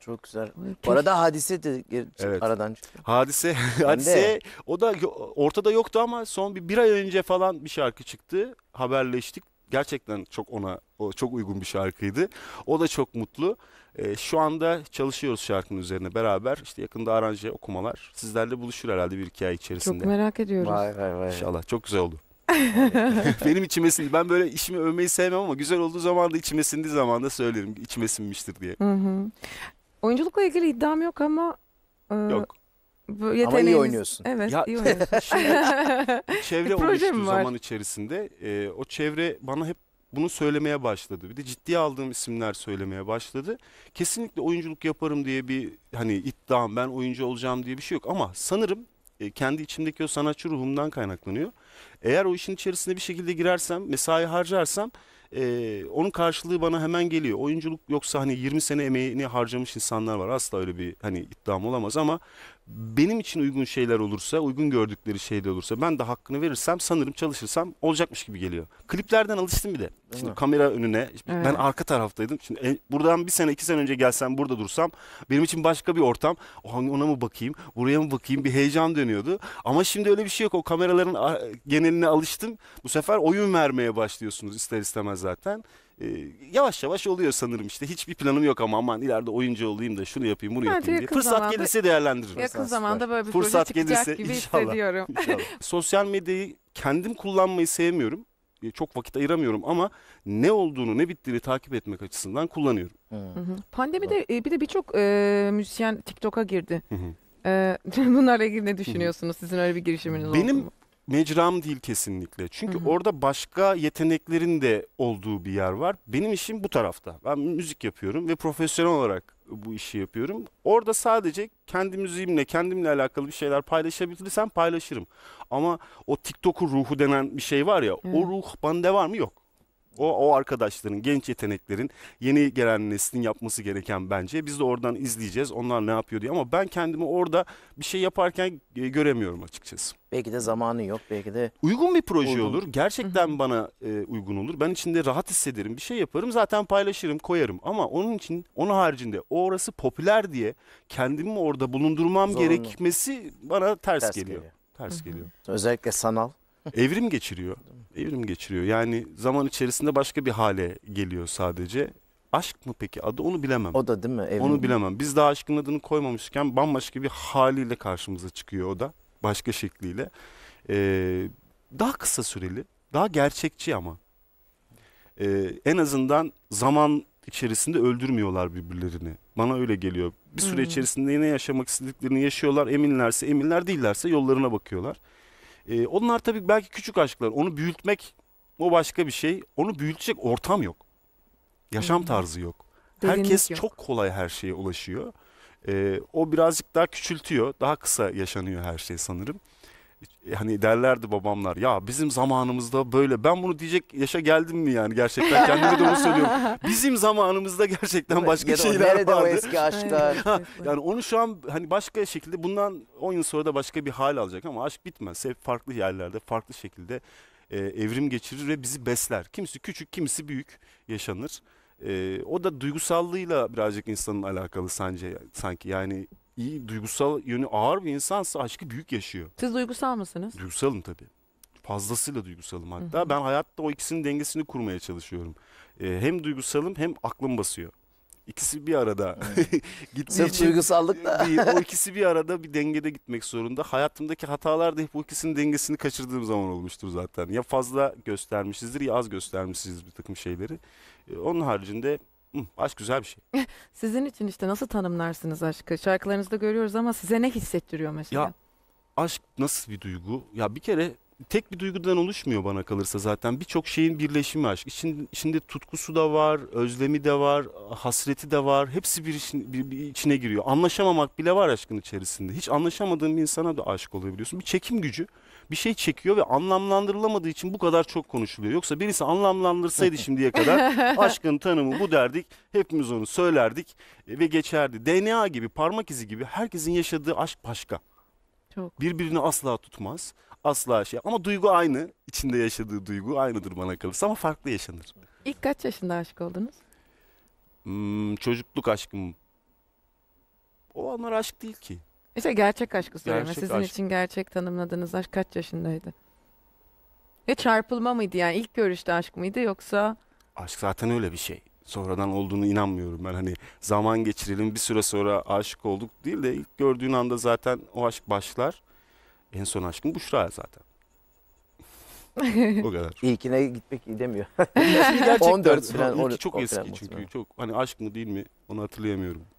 Çok güzel. Ay, Bu arada Hadise de Evet. aradan çıktı. Hadise o da ortada yoktu ama son bir ay önce falan bir şarkı çıktı. Haberleştik. Gerçekten o çok uygun bir şarkıydı. O da çok mutlu. Şu anda çalışıyoruz şarkının üzerine beraber. İşte yakında aranje okumalar. Sizlerle buluşur herhalde bir iki ay çok içerisinde. merak ediyoruz. Vay vay vay. İnşallah. Çok güzel oldu. Benim içime sindi. Ben böyle işimi övmeyi sevmem ama güzel olduğu zaman da içime sindiği zaman da söylerim. İçime sinmiştir diye. Hı hı. Oyunculukla ilgili iddiam yok ama Yok. bu Ama iyi yeteneğiniz... oynuyorsun. Evet, Ya iyi oynuyorsun. çevre Bir proje mi oluştu var? zaman içerisinde. O çevre bana hep bunu söylemeye başladı. Bir de ciddiye aldığım isimler söylemeye başladı. Kesinlikle oyunculuk yaparım diye bir hani iddiam, ben oyuncu olacağım diye bir şey yok. Ama sanırım kendi içimdeki o sanatçı ruhumdan kaynaklanıyor. Eğer o işin içerisine bir şekilde girersem, mesai harcarsam onun karşılığı bana hemen geliyor. Oyunculuk yoksa hani 20 sene emeğini harcamış insanlar var. Asla öyle bir hani iddiam olamaz ama benim için uygun şeyler olursa, uygun gördükleri şeyler olursa ben de hakkını verirsem sanırım çalışırsam olacakmış gibi geliyor. Kliplerden alıştım bir de. Şimdi mi? kamera önüne, ben Evet. arka taraftaydım. Şimdi buradan bir sene, 2 sene önce gelsem burada dursam benim için başka bir ortam. Ona mı bakayım, buraya mı bakayım, bir heyecan dönüyordu. Ama şimdi öyle bir şey yok. O kameraların geneline alıştım. Bu sefer oyun vermeye başlıyorsunuz ister istemez zaten. Yavaş yavaş oluyor sanırım işte. Hiçbir planım yok ama aman ileride oyuncu olayım da şunu yapayım, bunu Bence yapayım diye. yakın Fırsat zamanda- gelirse değerlendiririm. Yakın Süper. zamanda böyle bir Fırsat proje çıkacak gelirse gibi inşallah. hissediyorum. İnşallah. Sosyal medyayı kendim kullanmayı sevmiyorum. Çok vakit ayıramıyorum ama ne olduğunu, ne bittiğini takip etmek açısından kullanıyorum. Hı. Hı hı. Pandemide bir de birçok müzisyen TikTok'a girdi. Hı hı. Bunlarla ilgili ne düşünüyorsunuz? Sizin öyle bir girişiminiz oldu Benim mu? mecram değil kesinlikle. Çünkü Hı hı. orada başka yeteneklerin de olduğu bir yer var. Benim işim bu tarafta. Ben müzik yapıyorum ve profesyonel olarak bu işi yapıyorum. Orada sadece kendi müziğimle, kendimle alakalı bir şeyler paylaşabilirsem paylaşırım. Ama o TikTok'un ruhu denen bir şey var ya, Evet. o ruh bende var mı? Yok. O arkadaşların, genç yeteneklerin, yeni gelen neslin yapması gereken bence. Biz de oradan izleyeceğiz. Onlar ne yapıyor diye. Ama ben kendimi orada bir şey yaparken göremiyorum açıkçası. Belki de zamanı yok. Belki de Uygun bir proje Uygun. olur. Gerçekten bana uygun olur. Ben içinde rahat hissederim. Bir şey yaparım. Zaten paylaşırım, koyarım. Ama onun haricinde orası popüler diye kendimi orada bulundurmam Zorunlu. gerekmesi bana ters ters geliyor. geliyor. Ters geliyor. Özellikle sanal. Evrim geçiriyor. Evrim geçiriyor. Yani zaman içerisinde başka bir hale geliyor sadece. Aşk mı peki adı, onu bilemem. O da değil mi? Evrim. Onu bilemem. Biz daha aşkın adını koymamışken bambaşka bir haliyle karşımıza çıkıyor o da. Başka şekliyle. Daha kısa süreli, daha gerçekçi ama. En azından zaman içerisinde öldürmüyorlar birbirlerini. Bana öyle geliyor. Bir süre içerisinde ne yaşamak istediklerini yaşıyorlar. Eminlerse eminler, değillerse yollarına bakıyorlar. Onlar tabii belki küçük aşklar. Onu büyütmek o başka bir şey. Onu büyütecek ortam yok. Yaşam tarzı yok. Derinlik Herkes yok. çok kolay her şeye ulaşıyor. O birazcık daha küçültüyor. Daha kısa yaşanıyor her şey sanırım. Hani derlerdi babamlar, ya bizim zamanımızda böyle, ben bunu diyecek yaşa geldim mi yani, gerçekten kendime de onu söylüyorum. Bizim zamanımızda gerçekten başka Ya da şeyler nerede o vardı. eski aşklar? Evet, Yani onu şu an hani başka şekilde, bundan 10 yıl sonra da başka bir hal alacak ama aşk bitmez. Hep farklı yerlerde, farklı şekilde evrim geçirir ve bizi besler. Kimisi küçük, kimisi büyük yaşanır. O da duygusallığıyla birazcık insanın alakalı sanki. Yani iyi, duygusal yönü ağır bir insansa aşkı büyük yaşıyor. Siz duygusal mısınız? Duygusalım tabii. Fazlasıyla duygusalım hatta. Hı hı. Ben hayatta o ikisinin dengesini kurmaya çalışıyorum. Hem duygusalım hem aklım basıyor. İkisi bir arada gittiği Sırf için duygusallık da. değil. O ikisi bir arada bir dengede gitmek zorunda. Hayatımdaki hatalar da hep bu ikisinin dengesini kaçırdığım zaman olmuştur zaten. Ya fazla göstermişizdir ya az göstermişizdir bir takım şeyleri. Onun haricinde aşk güzel bir şey. Sizin için işte nasıl tanımlarsınız aşkı? Şarkılarınızda görüyoruz ama size ne hissettiriyor mesela? Ya aşk nasıl bir duygu? Ya bir kere tek bir duygudan oluşmuyor bana kalırsa zaten. Birçok şeyin birleşimi aşk. İçinde tutkusu da var, özlemi de var, hasreti de var. Hepsi bir içine giriyor. Anlaşamamak bile var aşkın içerisinde. Hiç anlaşamadığın bir insana da aşık olabiliyorsun. Bir çekim gücü. Bir şey çekiyor ve anlamlandırılamadığı için bu kadar çok konuşuluyor. Yoksa birisi anlamlandırsaydı şimdiye kadar aşkın tanımı bu derdik. Hepimiz onu söylerdik ve geçerdi. DNA gibi, parmak izi gibi herkesin yaşadığı aşk başka. Çok. Birbirini asla tutmaz. Asla şey. Ama duygu aynı. İçinde yaşadığı duygu aynıdır bana kalırsa ama farklı yaşanır. İlk kaç yaşında aşık oldunuz? Çocukluk aşkım O anlar aşk değil ki. İşte gerçek aşkı soruyorum. Gerçek Sizin aşk. için gerçek tanımladığınız aşk kaç yaşındaydı? Ve çarpılma mıydı yani ilk görüşte aşk mıydı yoksa Aşk zaten öyle bir şey. Sonradan olduğunu inanmıyorum ben. Hani zaman geçirelim bir süre sonra aşık olduk değil de ilk gördüğün anda zaten o aşk başlar. En son aşkın Büşra zaten. O kadar. İlkine gitmek iyi demiyor. Gerçekten 14 falan, ilki 13 çok o eski falan çünkü. muhtemelen. Çok hani aşk mı değil mi onu hatırlayamıyorum.